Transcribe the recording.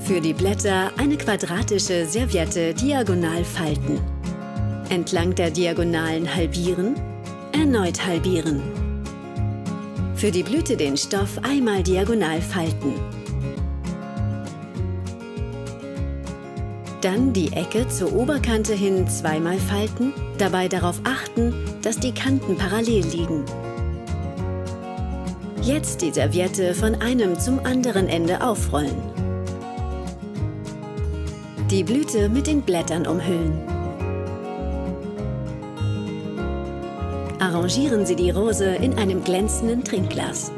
Für die Blätter eine quadratische Serviette diagonal falten. Entlang der Diagonalen halbieren, erneut halbieren. Für die Blüte den Stoff einmal diagonal falten. Dann die Ecke zur Oberkante hin zweimal falten, dabei darauf achten, dass die Kanten parallel liegen. Jetzt die Serviette von einem zum anderen Ende aufrollen. Die Blüte mit den Blättern umhüllen. Arrangieren Sie die Rose in einem glänzenden Trinkglas.